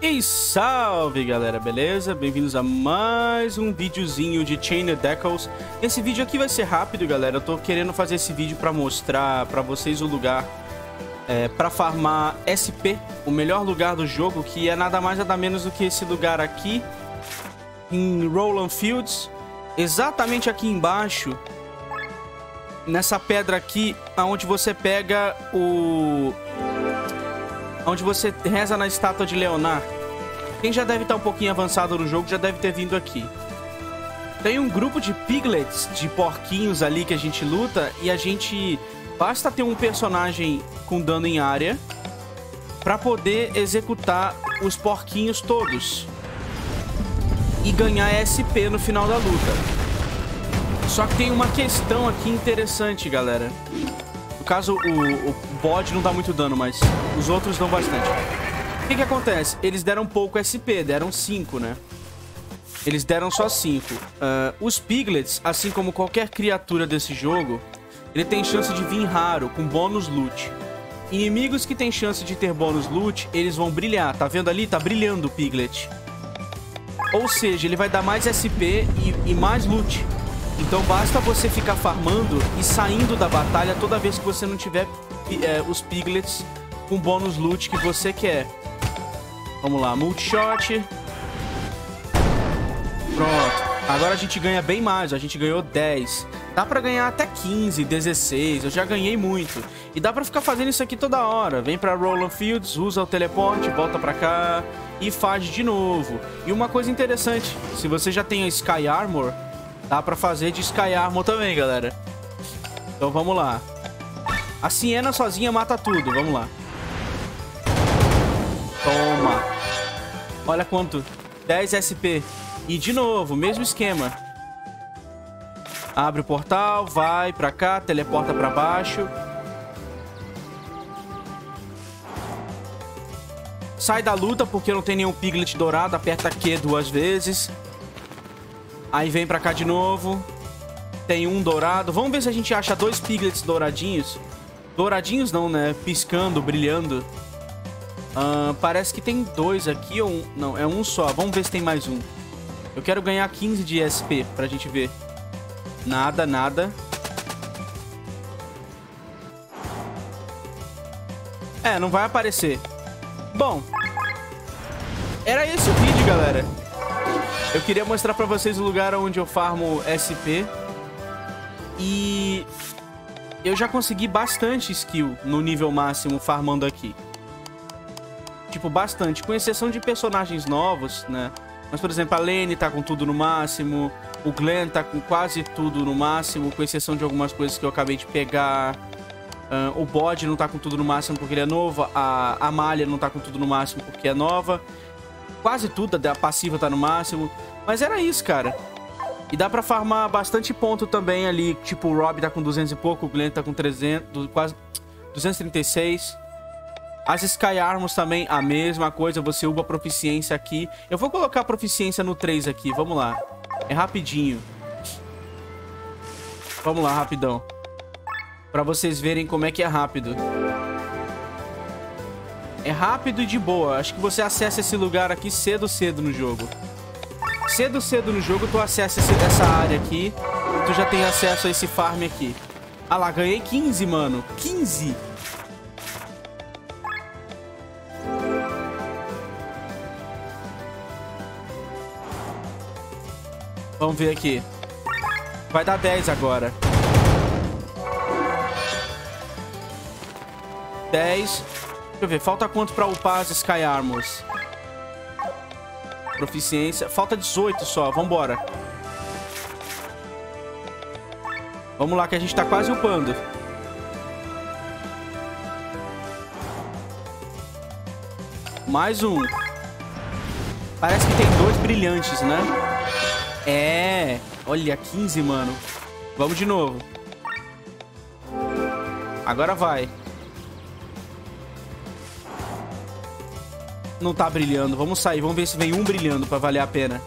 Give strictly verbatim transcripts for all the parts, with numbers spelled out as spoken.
E salve galera, beleza? Bem-vindos a mais um videozinho de Chained Echoes. Esse vídeo aqui vai ser rápido, galera. Eu tô querendo fazer esse vídeo pra mostrar pra vocês o lugar é, pra farmar S P, o melhor lugar do jogo, que é nada mais nada menos do que esse lugar aqui em Roland Fields, exatamente aqui embaixo, nessa pedra aqui, onde você pega o... onde você reza na estátua de Leonard. Quem já deve estar um pouquinho avançado no jogo já deve ter vindo aqui. Tem um grupo de piglets, de porquinhos ali que a gente luta, e a gente... basta ter um personagem com dano em área pra poder executar os porquinhos todos e ganhar S P no final da luta. Só que tem uma questão aqui interessante, galera. No caso, o, o bode não dá muito dano, mas os outros dão bastante. O que que acontece? Eles deram pouco S P, deram cinco, né? Eles deram só cinco. Uh, os piglets, assim como qualquer criatura desse jogo, ele tem chance de vir raro, com bônus loot. Inimigos que tem chance de ter bônus loot, eles vão brilhar. Tá vendo ali? Tá brilhando o piglet. Ou seja, ele vai dar mais S P e, e mais loot. Então basta você ficar farmando e saindo da batalha toda vez que você não tiver é, os piglets com bônus loot que você quer. Vamos lá, multishot. Pronto. Agora a gente ganha bem mais, a gente ganhou dez. Dá pra ganhar até quinze, dezesseis, eu já ganhei muito. E dá pra ficar fazendo isso aqui toda hora. Vem pra Roland Fields, usa o teleporte, volta pra cá e faz de novo. E uma coisa interessante, se você já tem a Sky Armor, dá pra fazer de Sky Armor também, galera. Então vamos lá. A Siena sozinha mata tudo, vamos lá. Toma. Olha quanto, dez S P. E de novo, mesmo esquema. Abre o portal, vai pra cá, teleporta pra baixo. Sai da luta porque não tem nenhum piglet dourado, aperta Q duas vezes. Aí vem pra cá de novo. Tem um dourado. Vamos ver se a gente acha dois piglets douradinhos. Douradinhos não, né? Piscando, brilhando. Uh, parece que tem dois aqui ou um... não, é um só. Vamos ver se tem mais um. Eu quero ganhar quinze de S P pra gente ver. Nada, nada. É, não vai aparecer. Bom, era esse o vídeo, galera. Eu queria mostrar pra vocês o lugar onde eu farmo S P. E eu já consegui bastante skill no nível máximo farmando aqui. Tipo, bastante. Com exceção de personagens novos, né? Mas, por exemplo, a Lane tá com tudo no máximo. O Glenn tá com quase tudo no máximo, com exceção de algumas coisas que eu acabei de pegar. Uh, o bode não tá com tudo no máximo porque ele é novo. A Amália não tá com tudo no máximo porque é nova. Quase tudo, a passiva tá no máximo. Mas era isso, cara. E dá pra farmar bastante ponto também ali. Tipo, o Rob tá com duzentos e pouco, o Glenn tá com trezentos, quase duzentos e trinta e seis. As Sky Armors também, a mesma coisa. Você upa a proficiência aqui. Eu vou colocar a proficiência no três aqui, vamos lá. É rapidinho. Vamos lá, rapidão. Pra vocês verem como é que é rápido. É rápido e de boa. Acho que você acessa esse lugar aqui cedo, cedo no jogo. Cedo, cedo no jogo, tu acessa esse, essa área aqui. Tu já tem acesso a esse farm aqui. Ah lá, ganhei quinze, mano. quinze! Vamos ver aqui. Vai dar dez agora. dez. Deixa eu ver, falta quanto pra upar as Sky Armors? Proficiência. Falta dezoito só, vambora. Vamos lá que a gente tá quase upando. Mais um. Parece que tem dois brilhantes, né? É, olha, quinze, mano. Vamos de novo. Agora vai. Não tá brilhando, vamos sair. Vamos ver se vem um brilhando pra valer a pena.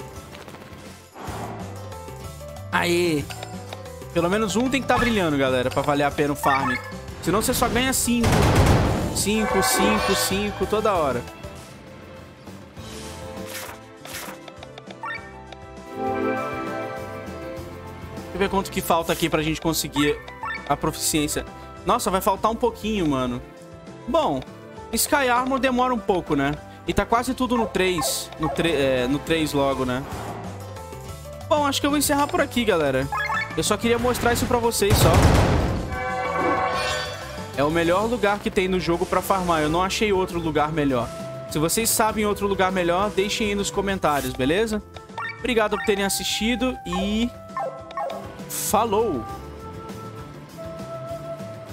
Aê. Pelo menos um tem que tá brilhando, galera, pra valer a pena o farm. Senão você só ganha cinco. cinco, cinco, cinco toda hora. eu ver quanto que falta aqui pra gente conseguir a proficiência. Nossa, vai faltar um pouquinho, mano. Bom, Sky Armor demora um pouco, né? E tá quase tudo no três. No, é, no três logo, né? Bom, acho que eu vou encerrar por aqui, galera. Eu só queria mostrar isso pra vocês, só. É o melhor lugar que tem no jogo pra farmar. Eu não achei outro lugar melhor. Se vocês sabem outro lugar melhor, deixem aí nos comentários, beleza? Obrigado por terem assistido e... falou!